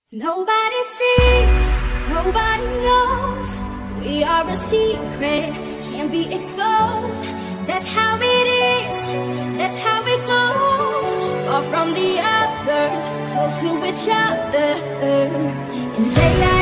Nobody sees, nobody knows. We are a secret, can't be exposed. That's how it is, that's how it goes. Far from the others, close to each other. In daylight